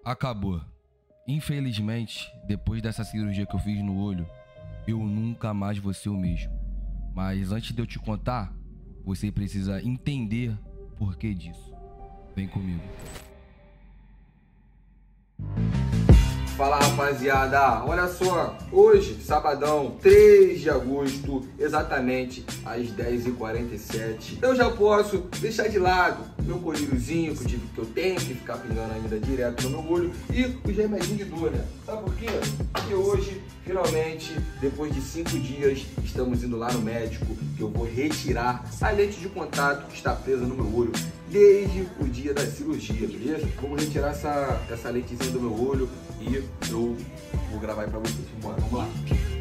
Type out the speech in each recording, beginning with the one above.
Acabou. Infelizmente, depois dessa cirurgia que eu fiz no olho, eu nunca mais vou ser o mesmo. Mas antes de eu te contar, você precisa entender o porquê disso. Vem comigo. Fala, rapaziada, olha só, hoje, sabadão, 3 de agosto, exatamente às 10h47, eu já posso deixar de lado meu colíriozinho que eu tenho que ficar pingando ainda direto no meu olho e o remedinho de dor, né? Sabe por quê? Porque hoje, finalmente, depois de 5 dias, estamos indo lá no médico que eu vou retirar a lente de contato que está presa no meu olho desde o dia da cirurgia, beleza? Vamos retirar essa lentezinha do meu olho e eu vou gravar aí pra vocês. Vamos lá.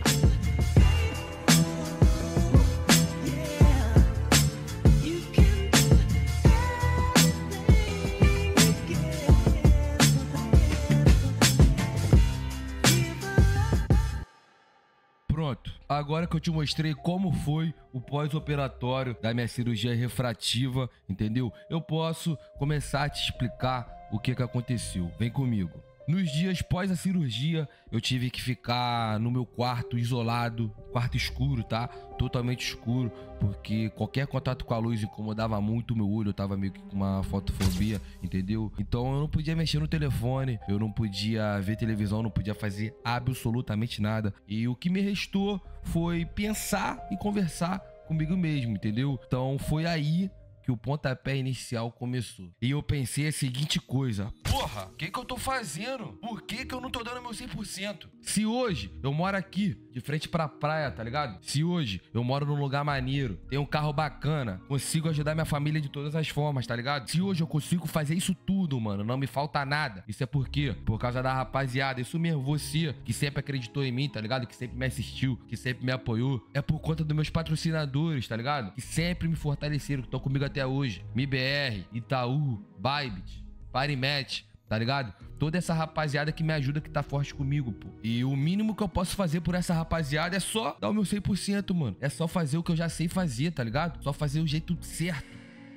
Pronto, agora que eu te mostrei como foi o pós-operatório da minha cirurgia refrativa, entendeu? Eu posso começar a te explicar o que aconteceu. Vem comigo. Nos dias pós a cirurgia, eu tive que ficar no meu quarto isolado, quarto escuro, tá? Totalmente escuro, porque qualquer contato com a luz incomodava muito o meu olho, eu tava meio que com uma fotofobia, entendeu? Então eu não podia mexer no telefone, eu não podia ver televisão, não podia fazer absolutamente nada. E o que me restou foi pensar e conversar comigo mesmo, entendeu? Então foi aí que o pontapé inicial começou. E eu pensei a seguinte coisa: porra, o que eu tô fazendo? Por que eu não tô dando meu 100%? Se hoje eu moro aqui, de frente pra praia, tá ligado? Se hoje eu moro num lugar maneiro, tenho um carro bacana, consigo ajudar minha família de todas as formas, tá ligado? Se hoje eu consigo fazer isso tudo, mano, não me falta nada. Isso é por quê? Por causa da rapaziada, isso mesmo, você que sempre acreditou em mim, tá ligado? Que sempre me assistiu, que sempre me apoiou. É por conta dos meus patrocinadores, tá ligado? Que sempre me fortaleceram, que estão comigo até hoje. MIBR, Itaú, Bybit, Parimatch, tá ligado? Toda essa rapaziada que me ajuda, que tá forte comigo, pô. E o mínimo que eu posso fazer por essa rapaziada é só dar o meu 100%, mano. É só fazer o que eu já sei fazer, tá ligado? Só fazer o jeito certo.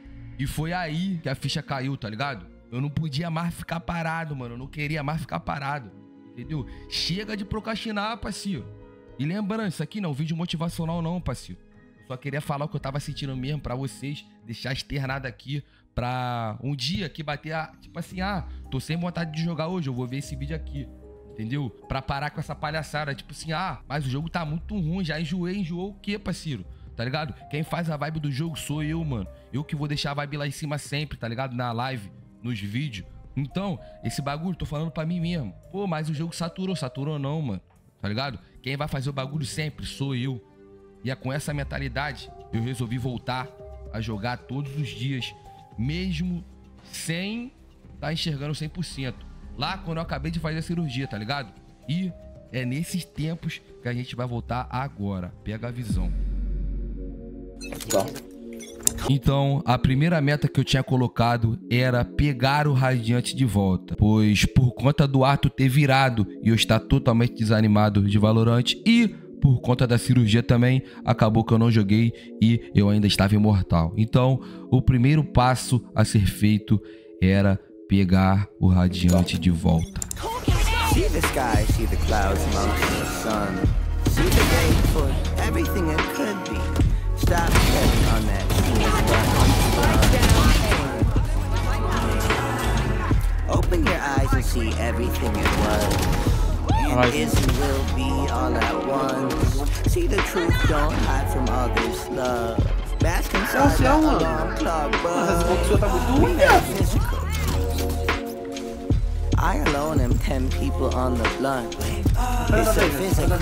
E foi aí que a ficha caiu, tá ligado? Eu não podia mais ficar parado, mano. Eu não queria mais ficar parado, entendeu? Chega de procrastinar, parceiro. E lembrando, isso aqui não é um vídeo motivacional não, parceiro. Só queria falar o que eu tava sentindo mesmo pra vocês, deixar externado aqui pra um dia que bater tipo assim, tô sem vontade de jogar hoje, eu vou ver esse vídeo aqui, entendeu? Pra parar com essa palhaçada, tipo assim, mas o jogo tá muito ruim, já enjoou o quê, parceiro? Tá ligado? Quem faz a vibe do jogo sou eu, mano. Eu que vou deixar a vibe lá em cima sempre, tá ligado? Na live, nos vídeos. Então, esse bagulho, tô falando pra mim mesmo. Pô, mas o jogo saturou não, mano. Tá ligado? Quem vai fazer o bagulho sempre sou eu. E é com essa mentalidade, eu resolvi voltar a jogar todos os dias, mesmo sem estar enxergando 100%. Lá quando eu acabei de fazer a cirurgia, tá ligado? E é nesses tempos que a gente vai voltar agora. Pega a visão. Então, a primeira meta que eu tinha colocado era pegar o Radiante de volta, pois por conta do Arthur ter virado e eu estar totalmente desanimado de Valorant e por conta da cirurgia também, acabou que eu não joguei e eu ainda estava imortal. Então, o primeiro passo a ser feito era pegar o Radiante de volta. See the sky, see the clouds amongst the sun. See the day for everything it could be. Stop stepping on that button. Open your eyes and see everything it was. And is and will be all at once. See the truth, don't hide from others' love. Bask inside that alarm clock buzz. I alone am 10 people on the blunt. It's so physical.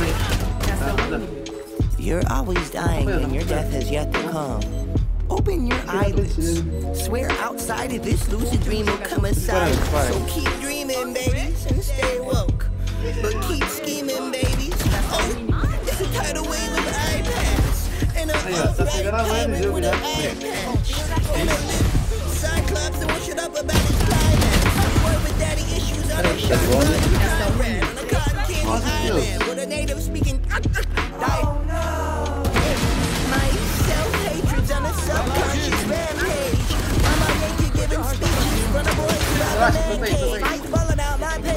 You're always dying and your death has yet to come. Open your eyelids. Swear outside of this lucid dream will come aside. So keep dreaming, babies, and stay woke. But keep scheming, babies. Oh, there's a tidal wave of iPads. And I'm upright pirate with an eye patch. And a Cyclops that won't shut up about his climax. Boy with daddy issues on a shotgun. On a cotton candy island with a native speaking diet. My self-hatred's on a subconscious rampage. I'm a ranger giving speeches. Run a boy throughout the man cave. Falling out my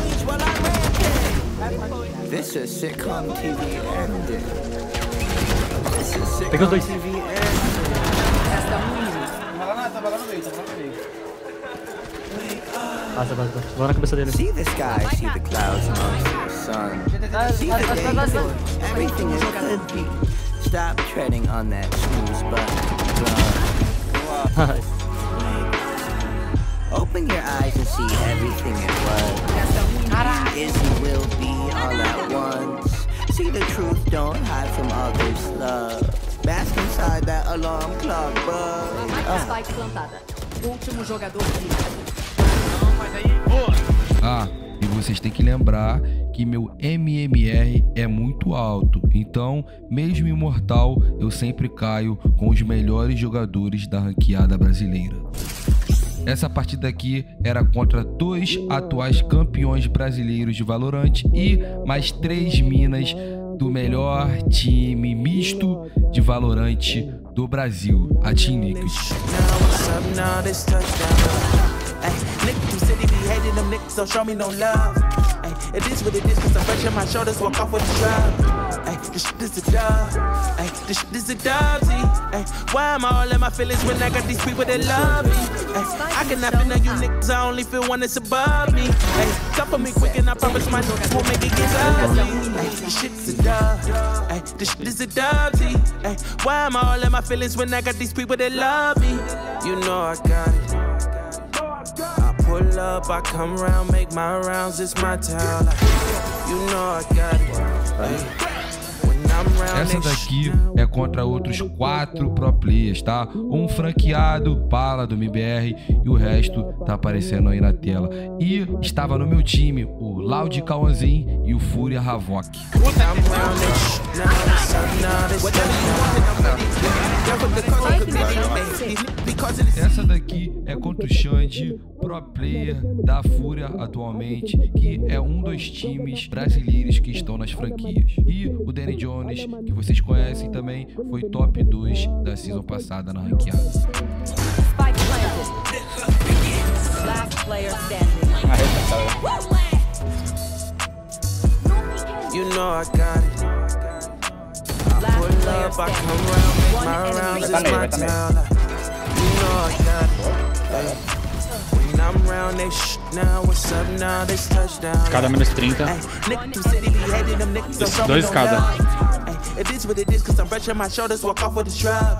This is sitcom TV ending. This is Pegou dois. sitcom TV ending. Tava lá no meio, tava lá no meio. Passa. Vou na cabeça dele. See the sky, see the clouds amongst the sun. See the day before everything is could be. Stop treading on that snooze button. Open your eyes and see everything it was. Is and will be all at once. See the truth, don't hide from others' love. Bask inside that alarm clock bug. Spike plantada. Último jogador vivo. Ah, e vocês têm que lembrar que meu MMR é muito alto, então, mesmo imortal, eu sempre caio com os melhores jogadores da ranqueada brasileira. Essa partida aqui era contra 2 atuais campeões brasileiros de Valorant e mais 3 minas do melhor time misto de Valorant do Brasil, a Team Liquid. Hated them niggas, so show me no love. Ay, it is what it is, cause I'm fresh on my shoulders, walk off with a shrug. Ay, this shit is a dub. Ay, this shit is a dubsy. Ay, why am I all in my feelings when I got these people that love me? Ay, I cannot feel you niggas, I only feel one that's above me. Ay, stop for me quick and I promise my niggas won't make it get ugly. Ay, this shit is a dub. Ay, this shit is a dubsy. Ay, why am I all in my feelings when I got these people that love me? You know I got it. Pull up, I come round, make my rounds, it's my town. You know I got it. Essa daqui é contra outros 4 pro players, tá? Um franqueado, Pala do MBR e o resto tá aparecendo aí na tela. E estava no meu time o Loud Kawanzin e o Fúria Havok. Essa daqui é contra o Xande, pro player da Fúria atualmente, que é um dos times brasileiros que estão nas franquias. E o Danny Jones, que vocês conhecem também, foi top 2 da season passada na ranqueada. Spike planted. Last player standing. You know I got it. Pull up, I come round, make my rounds, it's my town. You know I got it. When I'm round, they now, what's up now, this touchdown. Cada menos 30. Dois cada. It is what it is, cause I'm fresh on my shoulders, walk off with a shrug.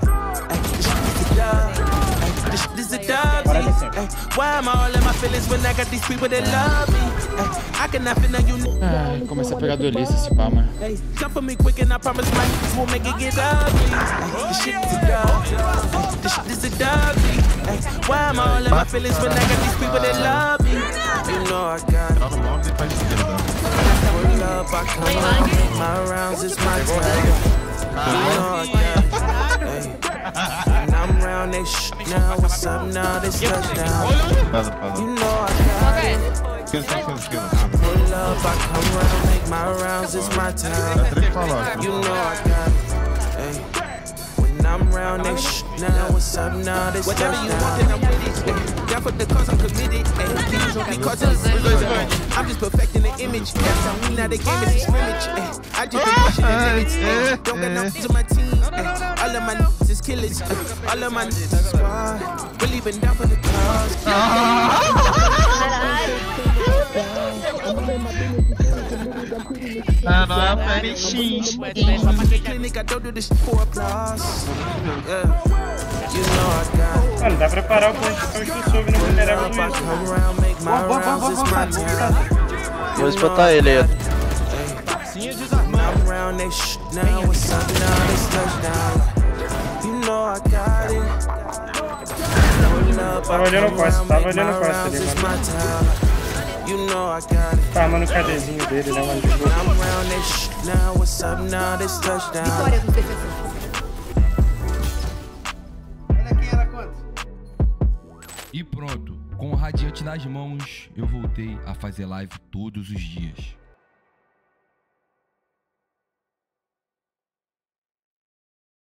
This is a dub. Why am I all in my feelings when I got these people that love me? I cannot feel you. Começa a pegar duelista esse pá, mano. Come for me quick and I promise my won't make it get ugly. This shit is a dub. This shit is a dub. Why am I all in my feelings when I got these people that love me? You know I got it. Pull up, I come on, make my rounds, it's my time. You know I got it. When I'm round, they now, what's up now, this touchdown. You know I got it. Pull up, I come round, make my rounds, it's my time. You know I got it. When I'm round, they now, what's up now, this touchdown. Whatever you want, then I'm with it. Down for the cause, I'm committed. Because I'm just perfecting the image. Now the game is a scrimmage. I just been pushing the limits. Don't got no to my team. All of my niggas is killers. All of my niggas is squad. Really been down for the cause. Ah, não é pra NX. Mano, dá pra parar o construção que soube no mineral do Vou espetar ele aí. Tava olhando o costa ali, mano. Tá armando o cadezinho dele, né, mano? Vitória dos defensores. Olha quem era quanto? E pronto, com o Radiante nas mãos, eu voltei a fazer live todos os dias.